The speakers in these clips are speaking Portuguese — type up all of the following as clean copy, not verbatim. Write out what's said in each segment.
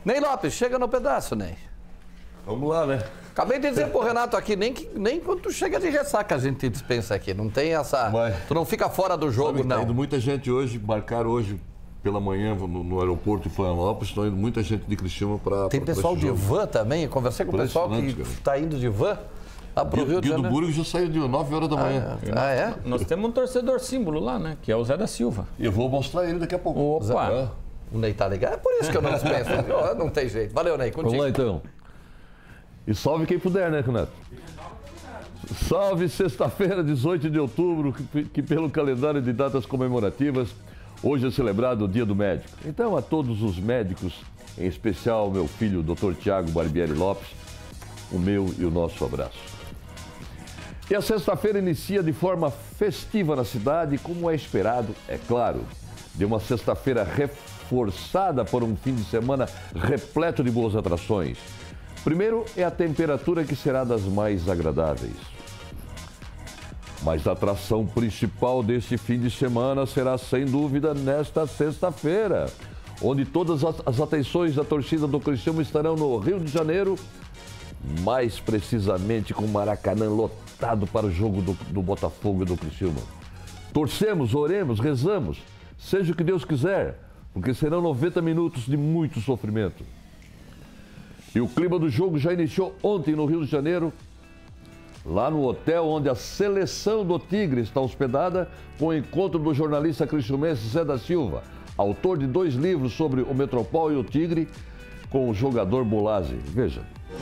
Ney Lopes, chega no pedaço, Ney. Vamos lá, né? Acabei de dizer pro Renato aqui, nem quando tu chega de ressaca a gente dispensa aqui. Não tem essa... Tu não fica fora do jogo, não. Tá indo muita gente hoje, marcaram hoje pela manhã no aeroporto de Florianópolis, estão indo muita gente de Criciúma para... Tem pessoal de van também, eu conversei com o pessoal que está indo de van lá pro Rio de Janeiro. Guildo Burgo já saiu de 9 horas da manhã. É? Nós temos um torcedor símbolo lá, né? Que é o Zé da Silva. Eu vou mostrar ele daqui a pouco. Opa! O Ney tá ligado? É por isso que eu não dispenso. Não tem jeito. Valeu, Ney. Contigo. Vamos lá, então. E salve quem puder, né, Renato? Salve sexta-feira, 18 de outubro, que pelo calendário de datas comemorativas, hoje é celebrado o Dia do Médico. Então, a todos os médicos, em especial meu filho, Dr. Tiago Barbieri Lopes, o meu e o nosso abraço. E a sexta-feira inicia de forma festiva na cidade, como é esperado, é claro, de uma sexta-feira reforçada por um fim de semana repleto de boas atrações. Primeiro é a temperatura, que será das mais agradáveis. Mas a atração principal deste fim de semana será, sem dúvida, nesta sexta-feira, onde todas as atenções da torcida do Criciúma estarão no Rio de Janeiro, mais precisamente com o Maracanã lotado para o jogo do Botafogo e do Criciúma. Torcemos, oremos, rezamos, seja o que Deus quiser, porque serão 90 minutos de muito sofrimento. E o clima do jogo já iniciou ontem no Rio de Janeiro, lá no hotel onde a seleção do Tigre está hospedada, com o encontro do jornalista criciumense Zé da Silva, autor de 2 livros sobre o Metropol e o Tigre, com o jogador Bolazzi. Veja.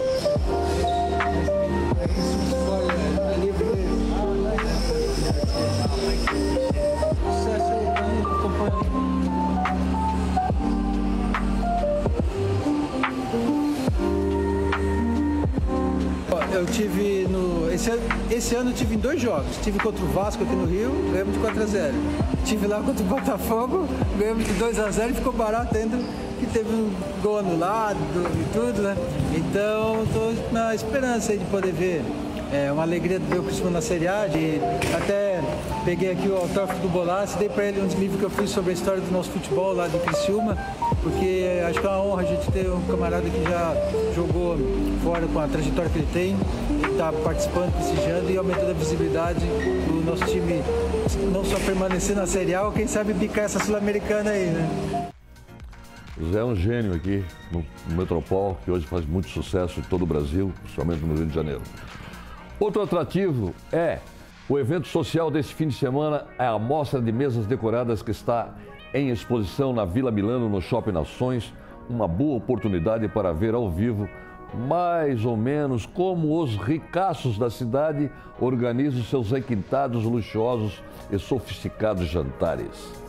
Eu tive esse ano eu tive em 2 jogos. Tive contra o Vasco aqui no Rio, ganhamos de 4-0. Tive lá contra o Botafogo, ganhamos de 2-0 e ficou barato ainda, que teve um gol anulado e tudo, né? Então, estou na esperança aí de poder ver. É uma alegria de ver o Criciúma na Série A. Até peguei aqui o autógrafo do Bolazzi, dei para ele um livro que eu fiz sobre a história do nosso futebol lá de Criciúma, porque acho que é uma honra a gente ter um camarada que já jogou fora com a trajetória que ele tem, está participando, prestigiando e aumentando a visibilidade do nosso time, não só permanecer na Série A, ou quem sabe bicar essa Sul-Americana aí, né? O Zé é um gênio aqui no Metropol, que hoje faz muito sucesso em todo o Brasil, principalmente no Rio de Janeiro. Outro atrativo é o evento social deste fim de semana, é a mostra de mesas decoradas que está em exposição na Vila Milano, no Shopping Nações, uma boa oportunidade para ver ao vivo mais ou menos como os ricaços da cidade organizam seus requintados, luxuosos e sofisticados jantares.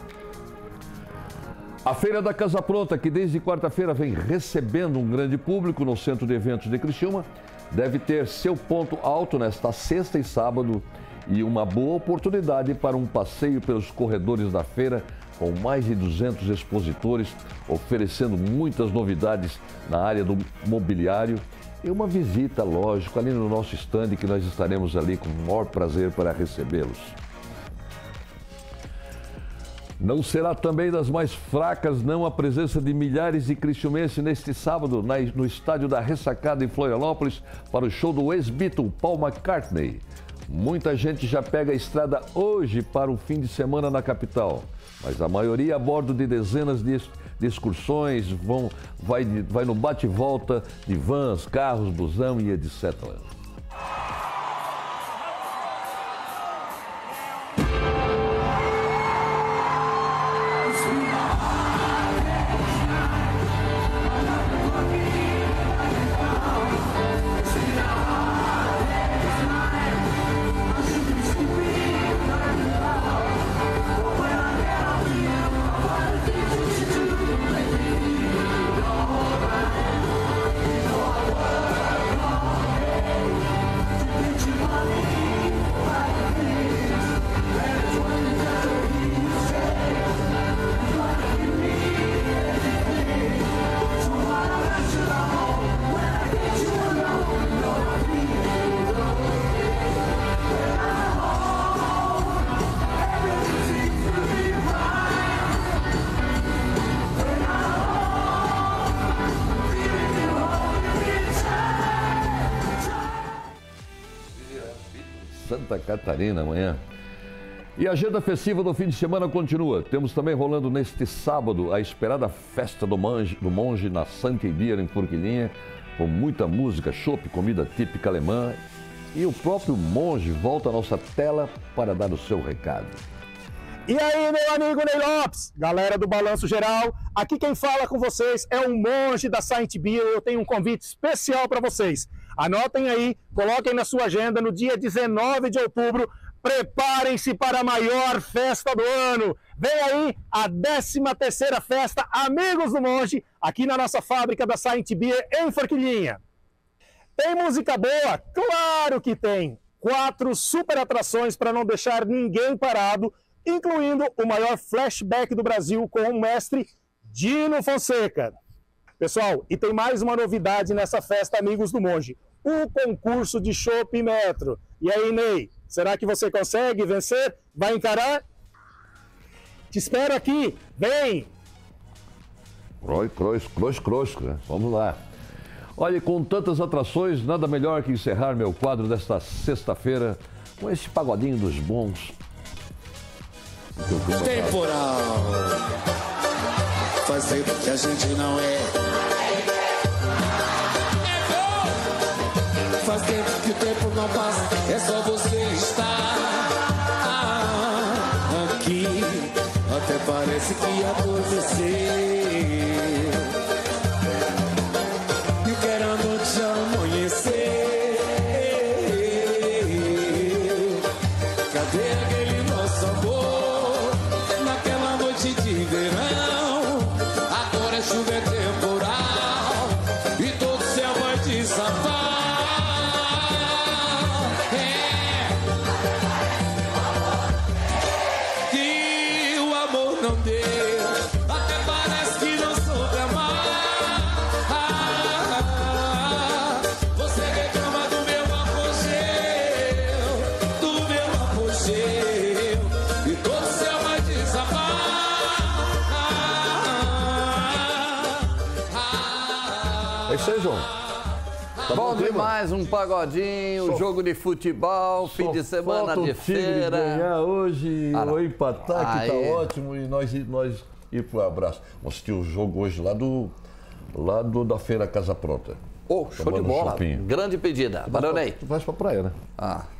A Feira da Casa Pronta, que desde quarta-feira vem recebendo um grande público no Centro de Eventos de Criciúma, deve ter seu ponto alto nesta sexta e sábado e uma boa oportunidade para um passeio pelos corredores da feira, com mais de 200 expositores oferecendo muitas novidades na área do mobiliário e uma visita, lógico, ali no nosso stand, que nós estaremos ali com o maior prazer para recebê-los. Não será também das mais fracas, não, a presença de milhares de criciumenses neste sábado no estádio da Ressacada em Florianópolis para o show do ex-Beatle Paul McCartney. Muita gente já pega a estrada hoje para o fim de semana na capital, mas a maioria a bordo de dezenas de excursões, vai no bate e volta de vans, carros, busão e etc. Santa Catarina amanhã. E a agenda festiva do fim de semana continua. Temos também rolando neste sábado a esperada festa do monge na Santa Beer em Forquilhinha, com muita música, chopp, comida típica alemã. E o próprio monge volta à nossa tela para dar o seu recado. E aí, meu amigo Ney Lopes, galera do Balanço Geral, aqui quem fala com vocês é o monge da Saint Beer. Eu tenho um convite especial para vocês. Anotem aí, coloquem na sua agenda no dia 19 de outubro. Preparem-se para a maior festa do ano. Vem aí a 13ª festa Amigos do Monge, aqui na nossa fábrica da Saint Beer em Forquilhinha. Tem música boa? Claro que tem! 4 super atrações para não deixar ninguém parado, incluindo o maior flashback do Brasil com o mestre Dino Fonseca. Pessoal, e tem mais uma novidade nessa festa Amigos do Monge, o concurso de chopp metro. E aí, Ney, será que você consegue vencer? Vai encarar? Te espero aqui, vem! Croix, né? Vamos lá. Olha, com tantas atrações, nada melhor que encerrar meu quadro desta sexta-feira com esse pagodinho dos bons. Temporal. Faz tempo que a gente não é. Faz tempo que o tempo não passa, é só você estar aqui. Até parece que aconteceu. Eu quero a noite amanhecer. Cadê aquele nosso amor? Naquela noite de verão. Agora a chuva é temporal e todo o céu vai desabar. É isso aí, João. Tá bom bom demais, um pagodinho, jogo de futebol, fim de semana de feira. Ganhar hoje ou empatar, que tá ótimo, e nós ir pro abraço. Vamos assistir o jogo hoje lá da Feira Casa Pronta. Show de bola. Grande pedida. Valeu, Ney. Tu vais pra praia, né?